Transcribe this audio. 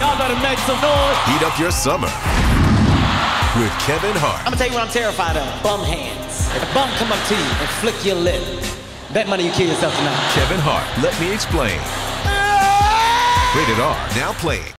Y'all better make some noise. Heat up your summer with Kevin Hart. I'm gonna tell you what I'm terrified of. Bum hands. If a bum come up to you and flick your lip, bet money you kill yourself tonight. Kevin Hart, Let Me Explain. Rated R, now playing.